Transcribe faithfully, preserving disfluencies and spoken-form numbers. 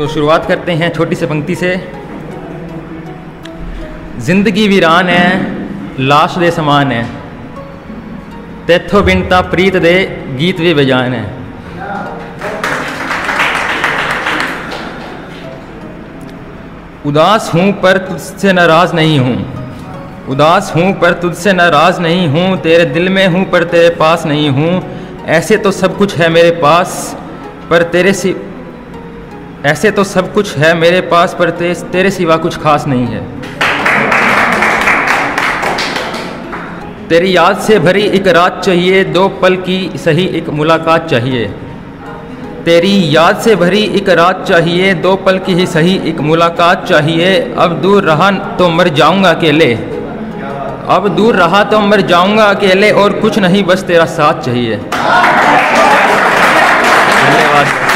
तो शुरुआत करते हैं छोटी सी पंक्ति से। जिंदगी वीरान है, लाश दे समान है, तैथों बिनता प्रीत दे गीत भी बेजान है। उदास हूँ पर तुझसे नाराज़ नहीं हूँ, उदास हूँ पर तुझसे नाराज़ नहीं हूँ, तेरे दिल में हूँ पर तेरे पास नहीं हूँ। ऐसे तो सब कुछ है मेरे पास पर तेरे सि ऐसे तो सब कुछ है मेरे पास पर ते, तेरे सिवा कुछ खास नहीं है। तेरी याद से भरी एक रात चाहिए, दो पल की सही एक मुलाकात चाहिए। तेरी याद से भरी एक रात चाहिए, दो पल की ही सही एक मुलाकात चाहिए। अब दूर रहा तो मर जाऊंगा अकेले, अब दूर रहा तो मर जाऊंगा अकेले, और कुछ नहीं बस तेरा साथ चाहिए। धन्यवाद।